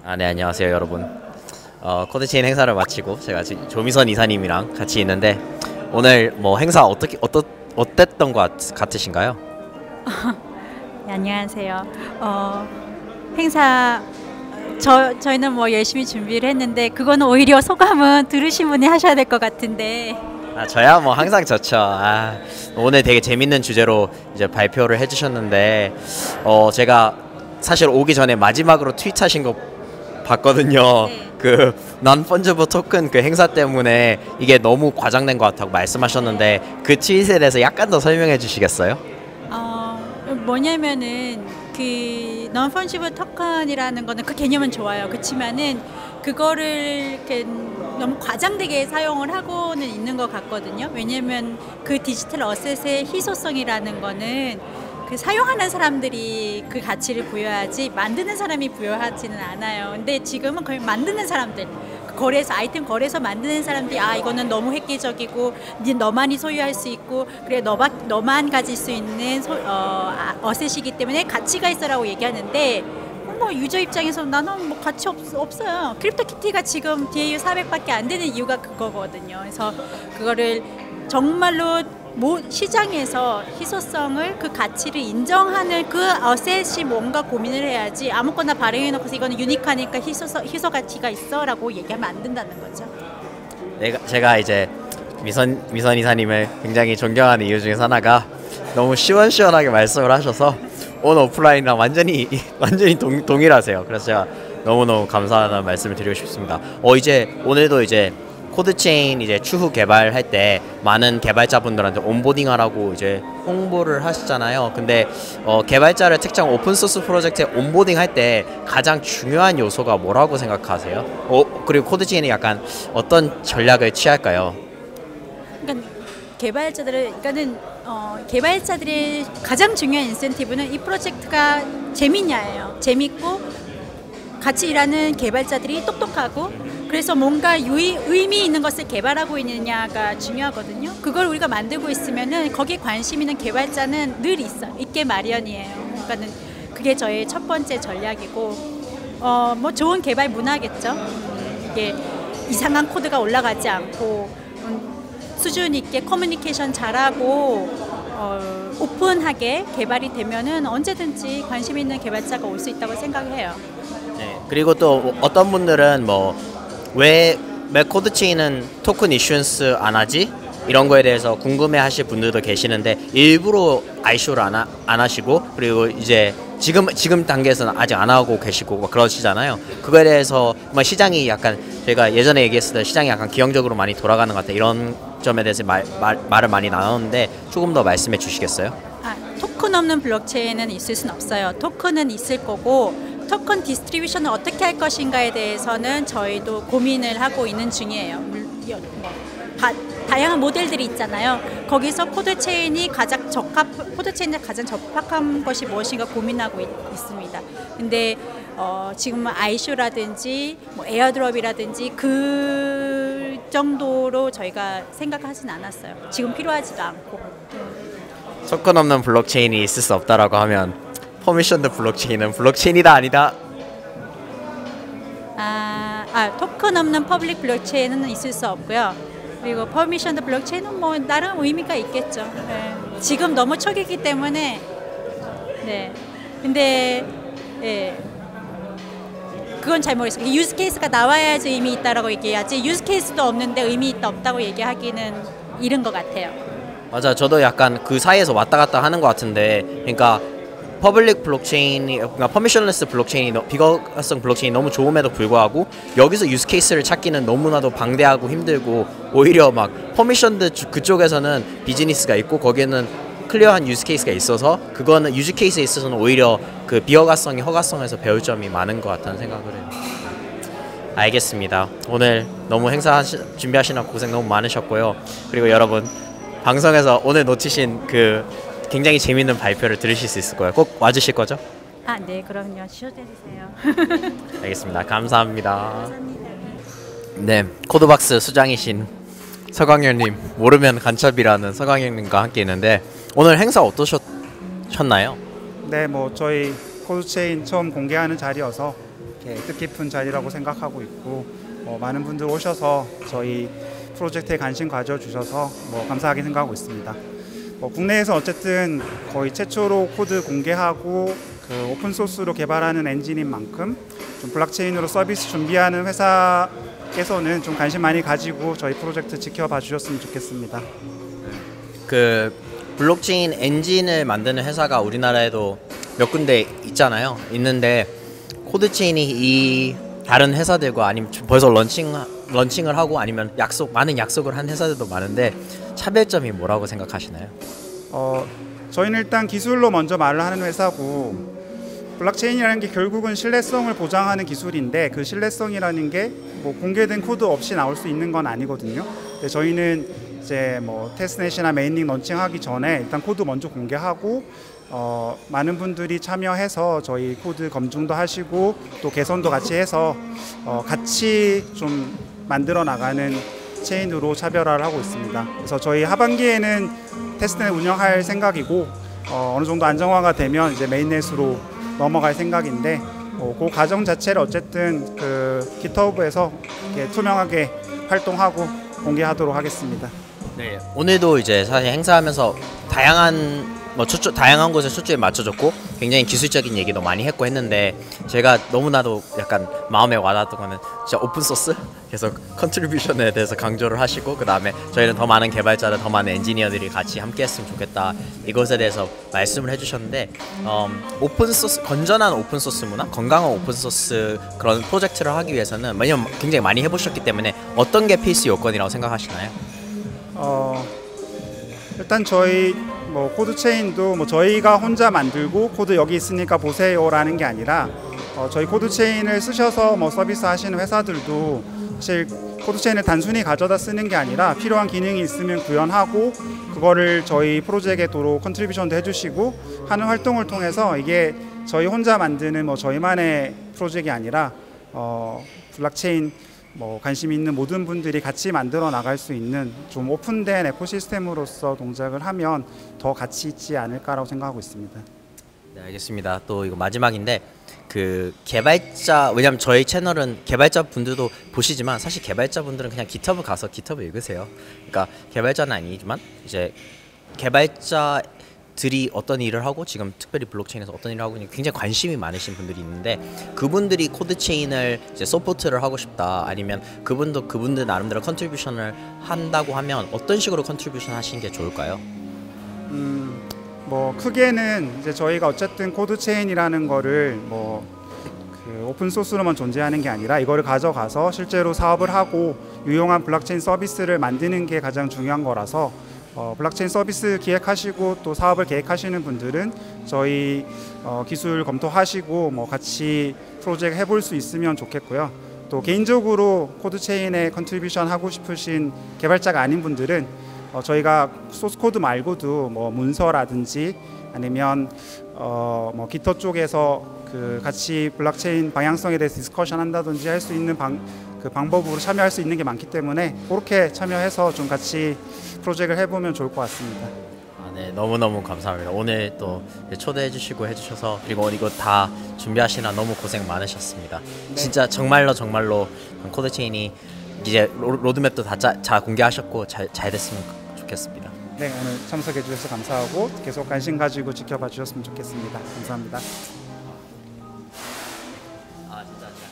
네, 안녕하세요, 여러분. 코드체인 행사를 마치고 제가 지금 조미선 이사님이랑 같이 있는데 오늘 뭐 행사 어땠던 것 같으신가요? 네, 안녕하세요. 행사 저희는 뭐 열심히 준비를 했는데 그거는 오히려 소감은 들으신 분이 하셔야 될 것 같은데. 저야 뭐 항상 좋죠. 오늘 되게 재밌는 주제로 이제 발표를 해주셨는데 제가 사실 오기 전에 마지막으로 트윗하신 거 봤거든요. 네. 그 non-fungible 토큰 그 행사 때문에 이게 너무 과장된 것 같다고 말씀하셨는데 그 트윗에 대해서 약간 더 설명해 주시겠어요? 뭐냐면은 그 non-fungible 토큰이라는 거는 그 개념은 좋아요. 그렇지만은 그거를 이렇게 너무 과장되게 사용을 하고는 있는 것 같거든요. 왜냐면 그 디지털 어셋의 희소성이라는 거는 그 사용하는 사람들이 그 가치를 부여하지 만드는 사람이 부여하지는 않아요. 근데 지금은 거의 만드는 사람들, 거래소 아이템 거래소 만드는 사람들이 이거는 너무 획기적이고 너만이 소유할 수 있고 그래 너만 가질 수 있는 어셋이기 때문에 가치가 있어라고 얘기하는데 뭐 유저 입장에서 나는 뭐 가치 없어요. 크립토키티가 지금 DAU 400밖에 안 되는 이유가 그거거든요. 그래서 그거를 정말로 시장에서 희소성을 그 가치를 인정하는 그 어셋이 뭔가 고민을 해야지 아무거나 발행해놓고서 이거는 유니크하니까 희소 가치가 있어라고 얘기하면 안 된다는 거죠. 제가 이제 미선 이사님을 굉장히 존경하는 이유 중에 하나가 너무 시원시원하게 말씀을 하셔서 온 오프라인이랑 완전히 동일하세요. 그래서 제가 너무너무 감사하다는 말씀을 드리고 싶습니다. 이제 오늘도 이제 코드체인 이제 추후 개발할 때 많은 개발자분들한테 온보딩하라고 이제 홍보를 하시잖아요. 근데 개발자를 특정 오픈소스 프로젝트에 온보딩 할 때 가장 중요한 요소가 뭐라고 생각하세요? 그리고 코드체인이 약간 어떤 전략을 취할까요? 그러니까 개발자들의 가장 중요한 인센티브는 이 프로젝트가 재밌냐예요. 재밌고 같이 일하는 개발자들이 똑똑하고 그래서 뭔가 의미 있는 것을 개발하고 있느냐가 중요하거든요. 그걸 우리가 만들고 있으면은 거기에 관심 있는 개발자는 늘 있게 마련이에요. 그러니까는 그게 저의 첫 번째 전략이고, 뭐 좋은 개발 문화겠죠. 이게 이상한 코드가 올라가지 않고 수준 있게 커뮤니케이션 잘하고 오픈하게 개발이 되면은 언제든지 관심 있는 개발자가 올 수 있다고 생각해요. 네. 그리고 또 어떤 분들은 왜 코드체인은 토큰 이슈언스 안 하지? 이런 거에 대해서 궁금해하실 분들도 계시는데 일부러 ICO를 안 하시고 그리고 이제 지금 단계에서는 아직 안 하고 계시고 막 그러시잖아요. 그거에 대해서 시장이 약간 제가 예전에 얘기했을 때 시장이 약간 기형적으로 많이 돌아가는 것 같아. 이런 점에 대해서 말을 많이 나눴는데 조금 더 말씀해 주시겠어요? 토큰 없는 블록체인은 있을 수는 없어요. 토큰은 있을 거고 토큰 디스트리뷰션을 어떻게 할 것인가에 대해서는 저희도 고민을 하고 있는 중이에요. 다양한 모델들이 있잖아요. 거기서 코드체인에 가장 적합한 것이 무엇인가 고민하고 있습니다. 근데 지금은 ICO라든지 에어드롭이라든지 그 정도로 저희가 생각하진 않았어요. 지금 필요하지도 않고. 토큰 없는 블록체인이 있을 수 없다라고 하면 퍼미션드 블록체인은 블록체인이다 아니다? 토큰 없는 퍼블릭 블록체인은 있을 수 없고요. 그리고 퍼미션드 블록체인은 뭐 나름 의미가 있겠죠. 네. 지금 너무 초기이기 때문에 네. 근데 그건 잘 모르겠어요. 유즈 케이스가 나와야지 의미 있다라고 얘기해야지 유즈 케이스도 없는데 의미 있다 없다고 얘기하기는 이른 것 같아요. 맞아. 저도 약간 그 사이에서 왔다 갔다 하는 것 같은데 그러니까 퍼블릭 블록체인이 그러니까 퍼미션레스 블록체인이 비거가성 블록체인이 너무 좋음에도 불구하고 여기서 유즈 케이스를 찾기는 너무나도 방대하고 힘들고 오히려 막 퍼미션드 그쪽에서는 비즈니스가 있고 거기에는 클리어한 유즈 케이스가 있어서 그거는 유즈 케이스에 있어서는 오히려 그 비허가성이 허가성에서 배울 점이 많은 것 같다는 생각을 해요. 알겠습니다. 오늘 너무 행사 준비하시느라 고생 너무 많으셨고요. 그리고 여러분 방송에서 오늘 놓치신 그 굉장히 재밌는 발표를 들으실 수 있을 거예요. 꼭 와주실 거죠? 네, 그럼요. 초대해주세요. 알겠습니다. 감사합니다. 감사합니다. 네, 코드박스 수장이신 서광현님, 모르면 간첩이라는 서광현님과 함께 있는데 오늘 행사 어떠셨나요? 네, 저희 코드체인 처음 공개하는 자리여서 이렇게 뜻깊은 자리라고 생각하고 있고 많은 분들 오셔서 저희 프로젝트에 관심 가져주셔서 감사하게 생각하고 있습니다. 국내에서 어쨌든 거의 최초로 코드 공개하고 그 오픈 소스로 개발하는 엔진인 만큼 좀 블록체인으로 서비스 준비하는 회사께서는 좀 관심 많이 가지고 저희 프로젝트 지켜봐 주셨으면 좋겠습니다. 그 블록체인 엔진을 만드는 회사가 우리나라에도 몇 군데 있는데 코드체인이 이 다른 회사들과 아니면 벌써 런칭을 하고 아니면 많은 약속을 한 회사들도 많은데 차별점이 뭐라고 생각하시나요? 저희는 일단 기술로 먼저 말을 하는 회사고 블록체인이라는 게 결국은 신뢰성을 보장하는 기술인데 그 신뢰성이라는 게 공개된 코드 없이 나올 수 있는 건 아니거든요. 근데 저희는 이제 테스트넷이나 메인링 런칭하기 전에 일단 코드 먼저 공개하고 많은 분들이 참여해서 저희 코드 검증도 하시고 또 개선도 같이 해서 같이 좀 만들어 나가는 체인으로 차별화를 하고 있습니다. 그래서 저희 하반기에는 테스트넷 운영할 생각이고 어느 정도 안정화가 되면 이제 메인넷으로 넘어갈 생각인데 그 과정 자체를 어쨌든 그 GitHub에서 이렇게 투명하게 활동하고 공개하도록 하겠습니다. 네, 오늘도 이제 사실 행사하면서 다양한 곳에 초점이 맞춰졌고 굉장히 기술적인 얘기도 많이 했고 했는데 제가 너무나도 약간 마음에 와닿았던 거는 진짜 오픈 소스 계속 컨트리뷰션에 대해서 강조를 하시고 그 다음에 저희는 더 많은 개발자들 더 많은 엔지니어들이 같이 함께 했으면 좋겠다 이것에 대해서 말씀을 해주셨는데 오픈 소스 건전한 오픈 소스 문화 건강한 오픈 소스 그런 프로젝트를 하기 위해서는 왜냐면 굉장히 많이 해보셨기 때문에 어떤 게 필수 요건이라고 생각하시나요? 일단 저희 코드 체인도 저희가 혼자 만들고 코드 여기 있으니까 보세요라는 게 아니라 저희 코드 체인을 쓰셔서 서비스 하시는 회사들도 사실 코드 체인을 단순히 가져다 쓰는 게 아니라 필요한 기능이 있으면 구현하고 그거를 저희 프로젝트에 도로 컨트리뷰션도 해주시고 하는 활동을 통해서 이게 저희 혼자 만드는 저희만의 프로젝트가 아니라 블록체인 관심 있는 모든 분들이 같이 만들어 나갈 수 있는 좀 오픈된 에코시스템으로서 동작을 하면 더 가치 있지 않을까라고 생각하고 있습니다. 네, 알겠습니다. 또 이거 마지막인데 그 개발자 왜냐면 저희 채널은 개발자 분들도 보시지만 사실 개발자 분들은 그냥 GitHub 가서 GitHub 읽으세요. 그러니까 개발자는 아니지만 이제 개발자들이 어떤 일을 하고 지금 특별히 블록체인에서 어떤 일을 하고 굉장히 관심이 많으신 분들이 있는데 그분들이 코드 체인을 이제 서포트를 하고 싶다 아니면 그분들 나름대로 컨트리뷰션을 한다고 하면 어떤 식으로 컨트리뷰션 하시는 게 좋을까요? 크게는 이제 저희가 어쨌든 코드 체인이라는 거를 그 오픈 소스로만 존재하는 게 아니라 이거를 가져가서 실제로 사업을 하고 유용한 블록체인 서비스를 만드는 게 가장 중요한 거라서 블록체인 서비스 기획하시고 또 사업을 계획하시는 분들은 저희 기술 검토하시고 같이 프로젝트 해볼 수 있으면 좋겠고요. 또 개인적으로 코드 체인에 컨트리뷰션 하고 싶으신 개발자가 아닌 분들은 저희가 소스 코드 말고도 문서라든지 아니면 기터 쪽에서 그 같이 블록체인 방향성에 대해서 디스커션 한다든지 할 수 있는 그 방법으로 참여할 수 있는 게 많기 때문에 그렇게 참여해서 좀 같이 프로젝트를 해보면 좋을 것 같습니다. 네, 너무너무 감사합니다. 오늘 또 초대해 주시고 해주셔서 그리고 이거 다 준비하시느라 너무 고생 많으셨습니다. 네. 진짜 정말로 코드체인이 이제 로드맵도 다 공개하셨고 잘 됐으면 좋겠습니다. 네, 오늘 참석해 주셔서 감사하고 계속 관심 가지고 지켜봐 주셨으면 좋겠습니다. 감사합니다. 진짜.